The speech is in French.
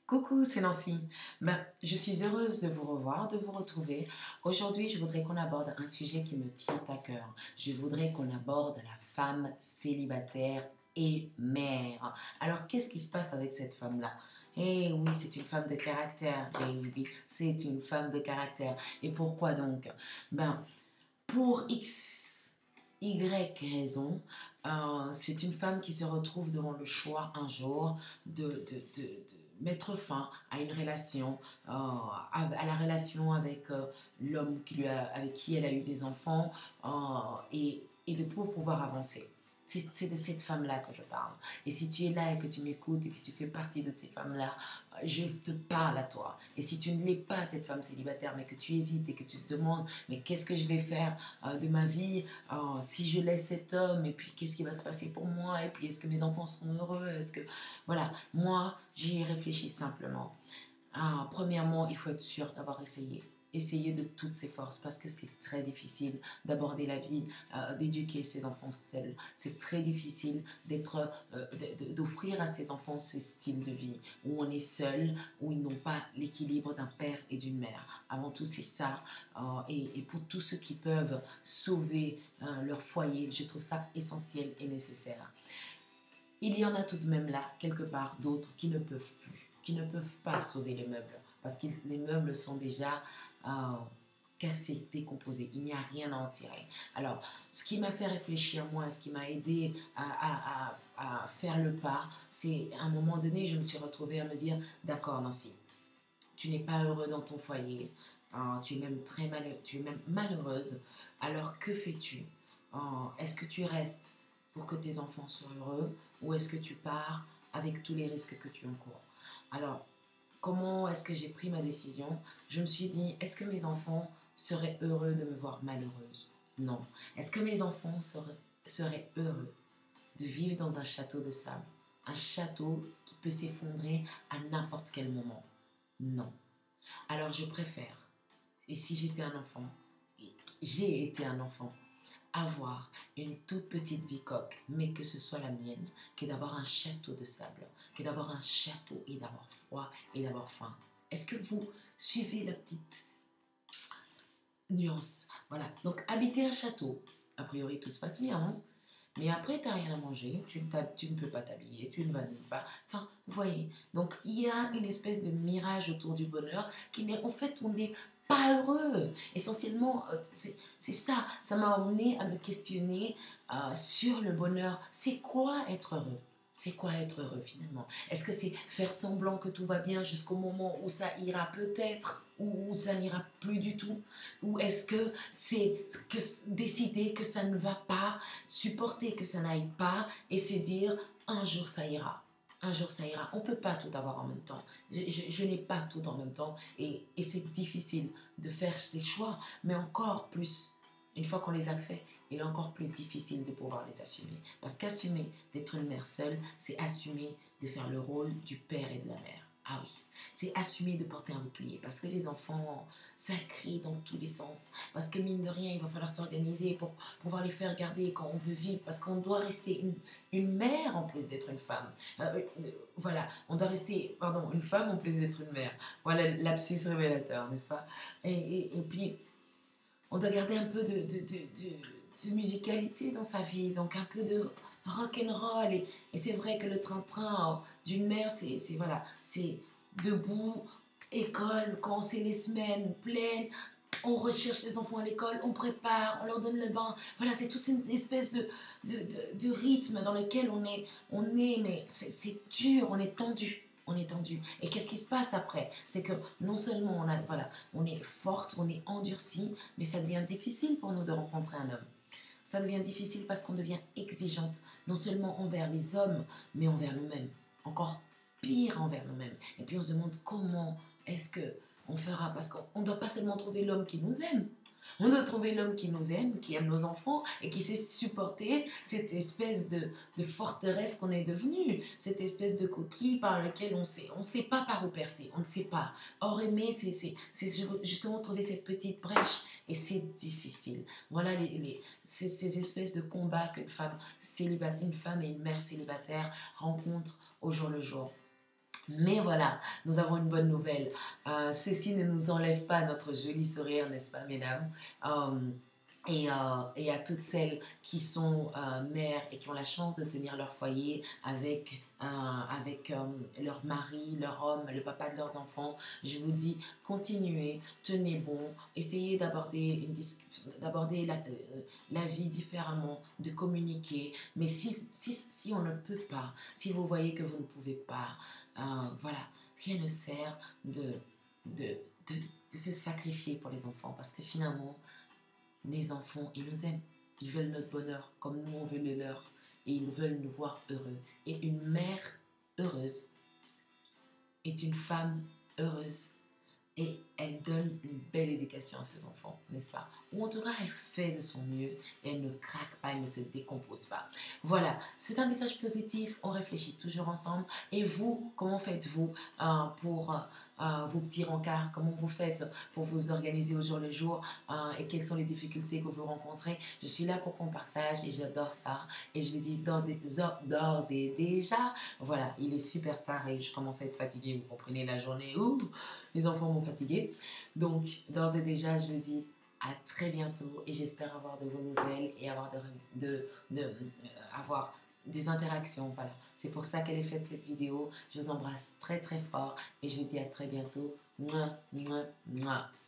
Coucou, c'est Nancy. Je suis heureuse de vous revoir, de vous retrouver. Aujourd'hui, je voudrais qu'on aborde un sujet qui me tient à cœur. Je voudrais qu'on aborde la femme célibataire et mère. Alors, qu'est-ce qui se passe avec cette femme-là? Eh oui, c'est une femme de caractère, baby. C'est une femme de caractère. Et pourquoi donc? Pour Y raison, c'est une femme qui se retrouve devant le choix un jour de mettre fin à une relation, à la relation avec l'homme avec qui elle a eu des enfants et de pouvoir avancer. C'est de cette femme-là que je parle. Et si tu es là et que tu m'écoutes et que tu fais partie de ces femmes-là, je te parle à toi. Et si tu ne l'es pas, cette femme célibataire, mais que tu hésites et que tu te demandes, mais qu'est-ce que je vais faire de ma vie si je laisse cet homme, et puis qu'est-ce qui va se passer pour moi, et puis est-ce que mes enfants seront heureux, Voilà, moi, j'y ai réfléchi simplement. Premièrement, il faut être sûr d'avoir essayé. Essayer de toutes ses forces parce que c'est très difficile d'aborder la vie, d'éduquer ses enfants seuls. C'est très difficile d'offrir à ses enfants ce style de vie où on est seul, où ils n'ont pas l'équilibre d'un père et d'une mère. Avant tout, c'est ça. Et pour tous ceux qui peuvent sauver leur foyer, je trouve ça essentiel et nécessaire. Il y en a tout de même là, quelque part, d'autres qui ne peuvent plus, qui ne peuvent pas sauver les meubles, parce que les meubles sont déjà cassés, décomposés, il n'y a rien à en tirer. Alors, ce qui m'a fait réfléchir, moi, ce qui m'a aidé à faire le pas, c'est à un moment donné, je me suis retrouvée à me dire, d'accord Nancy, tu n'es pas heureux dans ton foyer, tu es même tu es même malheureuse, alors que fais-tu? Est-ce que tu restes pour que tes enfants soient heureux ou est-ce que tu pars avec tous les risques que tu encours? Alors, comment est-ce que j'ai pris ma décision? Je me suis dit, est-ce que mes enfants seraient heureux de me voir malheureuse? Non. Est-ce que mes enfants seraient heureux de vivre dans un château de sable? Un château qui peut s'effondrer à n'importe quel moment? Non. Alors je préfère, et si j'étais un enfant, j'ai été un enfant, avoir une toute petite bicoque, mais que ce soit la mienne, que d'avoir un château de sable, que d'avoir un château et d'avoir froid et d'avoir faim. Est-ce que vous suivez la petite nuance? Voilà, donc habiter un château, a priori tout se passe bien, hein? Mais après, tu n'as rien à manger, tu ne peux pas t'habiller, tu ne vas nulle part. Enfin, vous voyez. Donc, il y a une espèce de mirage autour du bonheur qui n'est, en fait, on n'est pas heureux. Essentiellement, c'est ça. Ça m'a amené à me questionner sur le bonheur. C'est quoi être heureux? C'est quoi être heureux finalement? Est-ce que c'est faire semblant que tout va bien jusqu'au moment où ça ira peut-être ou où ça n'ira plus du tout? Ou est-ce que c'est décider que ça ne va pas, supporter que ça n'aille pas et se dire un jour ça ira? Un jour ça ira. On ne peut pas tout avoir en même temps. Je n'ai pas tout en même temps et c'est difficile de faire ces choix, mais encore plus, une fois qu'on les a faits, il est encore plus difficile de pouvoir les assumer. Parce qu'assumer d'être une mère seule, c'est assumer de faire le rôle du père et de la mère. Ah oui, c'est assumer de porter un bouclier. Parce que les enfants, ça crie dans tous les sens. Parce que mine de rien, il va falloir s'organiser pour pouvoir les faire garder quand on veut vivre. Parce qu'on doit rester une mère en plus d'être une femme. Voilà, on doit rester, pardon, une femme en plus d'être une mère. Voilà, lapsus révélateur, n'est-ce pas? Et puis, on doit garder un peu de musicalité dans sa vie, donc un peu de rock and roll. Et c'est vrai que le train-train d'une mère, voilà, c'est debout, école, quand c'est les semaines pleines, on recherche les enfants à l'école, on prépare, on leur donne le bain. Voilà, c'est toute une espèce de rythme dans lequel mais c'est dur, on est tendu. On est tendu. Et qu'est-ce qui se passe après? C'est que non seulement on est forte, on est endurcie, mais ça devient difficile pour nous de rencontrer un homme. Ça devient difficile parce qu'on devient exigeante, non seulement envers les hommes, mais envers nous-mêmes. Encore pire envers nous-mêmes. Et puis on se demande comment est-ce que on fera, parce qu'on ne doit pas seulement trouver l'homme qui nous aime, on doit trouver l'homme qui nous aime, qui aime nos enfants et qui sait supporter cette espèce de forteresse qu'on est devenu, cette espèce de coquille par laquelle on sait pas par où percer, on ne sait pas. Or aimer, c'est justement trouver cette petite brèche et c'est difficile. Voilà ces espèces de combats qu'une femme et une mère célibataire rencontrent au jour le jour. Mais voilà, nous avons une bonne nouvelle. Ceci ne nous enlève pas notre joli sourire, n'est-ce pas, mesdames? Euh, et à toutes celles qui sont mères et qui ont la chance de tenir leur foyer avec leur mari, leur homme, le papa de leurs enfants, je vous dis, continuez, tenez bon, essayez d'aborder la vie différemment, de communiquer. Mais si on ne peut pas, si vous voyez que vous ne pouvez pas, voilà, rien ne sert de, de, de se sacrifier pour les enfants parce que finalement, les enfants, ils nous aiment. Ils veulent notre bonheur comme nous, on veut le leur. Et ils veulent nous voir heureux. Et une mère heureuse est une femme heureuse. Et elle donne une belle éducation à ses enfants, n'est-ce pas? Ou en tout cas, elle fait de son mieux et elle ne craque pas, elle ne se décompose pas. Voilà, c'est un message positif, on réfléchit toujours ensemble. Et vous, comment faites-vous pour vos petits rencarts? Comment vous faites pour vous organiser au jour le jour? Et quelles sont les difficultés que vous rencontrez? Je suis là pour qu'on partage et j'adore ça. Et je le dis d'ores et déjà, voilà, il est super tard et je commence à être fatiguée, vous comprenez la journée. Ouh, les enfants m'ont fatiguée. Donc, d'ores et déjà, je le dis à très bientôt et j'espère avoir de vos nouvelles et avoir des interactions. Voilà. C'est pour ça qu'elle est faite cette vidéo. Je vous embrasse très très fort et je vous dis à très bientôt. Mouah, mouah, mouah.